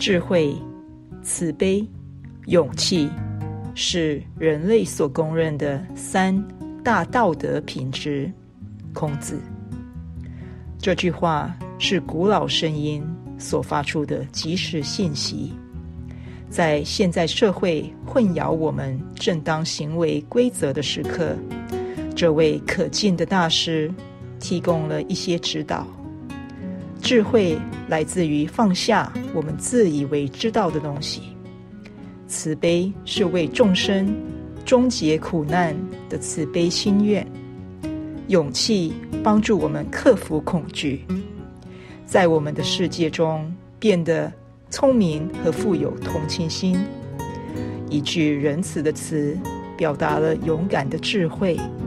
智慧、慈悲、勇气是人类所公认的3大道德品质。孔子。这句话是古老声音所发出的即时信息，在现在社会混淆我们正当行为规则的时刻，这位可敬的大师提供了一些指导。智慧来自于放下我们自以为知道的东西，慈悲是为众生终结苦难的慈悲心愿，勇气帮助我们克服恐惧，在我们的世界中变得聪明和富有同情心。一句仁慈的词表达了勇敢的智慧，